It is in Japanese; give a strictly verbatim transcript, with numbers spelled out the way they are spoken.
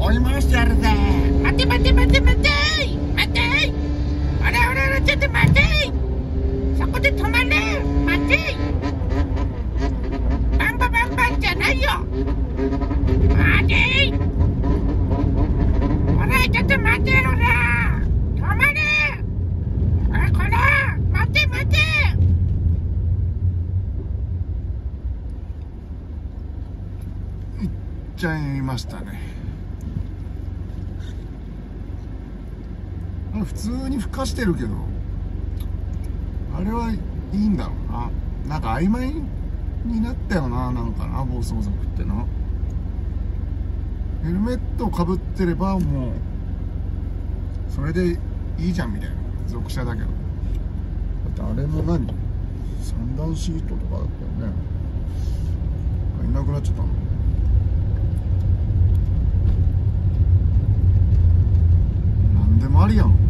追い回してやるぜ。 待て待て待て待て待て、あらあらあら、ちょっと待て、そこで止まれ、待て、バンババンバンじゃないよ、待て、ほらちょっと待て、ほら止まれ、ほらこら待て待て。 いっちゃいましたね。普通にふかしてるけど、あれはいいんだろうな。なんか曖昧になったよな、なんかな、暴走族ってな。ヘルメットをかぶってればもうそれでいいじゃんみたいな、属車だけど。だってあれも何、三段シートとかだったよね。いなくなっちゃったの。なんでもありやん。